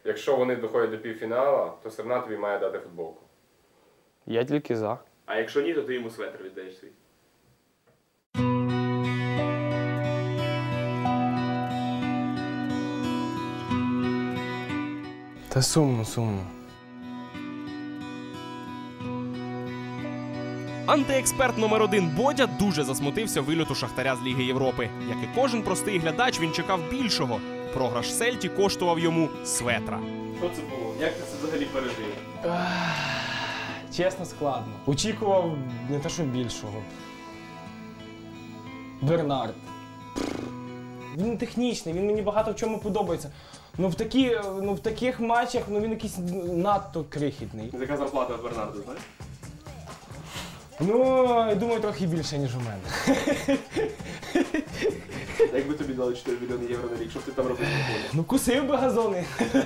Якщо вони доходять до півфіналу, то Серна тобі має дати футболку. Я тільки за. А якщо ні, то ти йому светр віддаєш свій. Та сумно, сумно. Антиексперт номер 1 Бодя дуже засмутився вильоту Шахтаря з Ліги Європи. Як і кожен простий глядач, він чекав більшого. Програш Сельті коштував йому светра. Що це було? Як ти це взагалі пережив? Чесно, складно. Очікував не те, що більшого. Бернард. Він технічний, він мені багато в чому подобається. Ну в таких матчах він якийсь надто крихітний. Яка зарплата у Бернарда, знаєш? Ну, я думаю, трохи більше, ніж у мене. Якби тобі дали 4 мільйони євро на рік, що б ти там робив на полі? Ну, кусив би газони.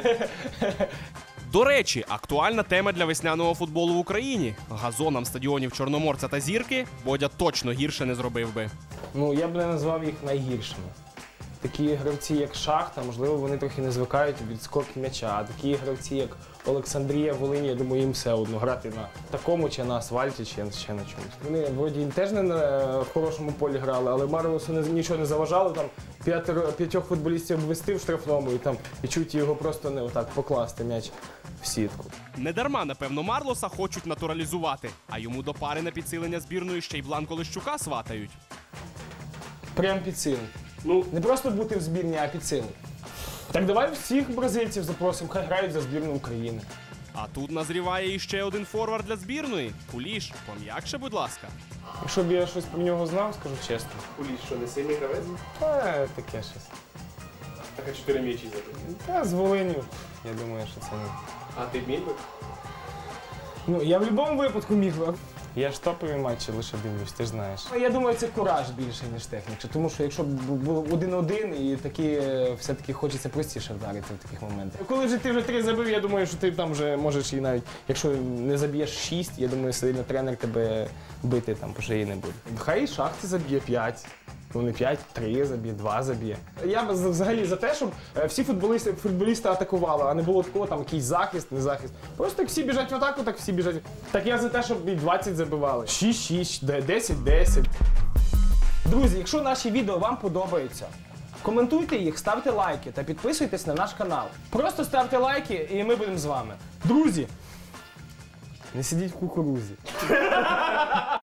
До речі, актуальна тема для весняного футболу в Україні. Газонам стадіонів Чорноморця та Зірки Бодя точно гірше не зробив би. Ну, я б не назвав їх найгіршими. Такі гравці, як Шахта, можливо, вони трохи не звикають від скоків м'яча. А такі гравці, як Олександрія, Волині, я думаю, їм все одно грати на такому, чи на асфальті, чи ще на чомусь. Вони, вроді, теж не на хорошому полі грали, але Марлосу нічого не заважало. Там 5 футболістів обвести в штрафному і чуть його просто не отак покласти м'яч в сітку. Недарма, напевно, Марлоса хочуть натуралізувати, а йому до пари на підсилення збірної ще й Бланко Лещука сватають. Прям під силу. Ну, не просто бути в збірні, а під силу. Так давай всіх бразильців запросимо, хай грають за збірну України. А тут назріває іще один форвард для збірної. Куліш, пом'якше, будь ласка. Якщо б я щось про нього знав, скажу чесно. Куліш, що не сильний гравець? Та таке щось. Так, а 4 м'ячі забив. Та з Волиню, я думаю, що це не. А ти міг би? Ну, я в будь-якому випадку міг би. Я ж топові матчі лише дивлюсь, ти ж знаєш. Я думаю, це кураж більше, ніж техніка. Тому що якщо б було 1-1, і такі, все-таки хочеться простіше вдарити в таких моментах. Коли вже ти вже 3 забив, я думаю, що ти там вже можеш і навіть, якщо не заб'єш 6, я думаю, сильно тренер тебе бити там по шиї не буде. Хай і Шахті заб'є 5. Ну не 5, 3 заб'є, 2 заб'є. Я б взагалі за те, щоб всі футболісти атакували, а не було такого там якийсь захист, не захист. Просто як всі біжать в атаку, так всі біжать. Так я за те, щоб і 20 забивали. 6-6, 10-10. Друзі, якщо наші відео вам подобаються, коментуйте їх, ставте лайки та підписуйтесь на наш канал. Просто ставте лайки і ми будемо з вами. Друзі, не сидіть в кукурузі.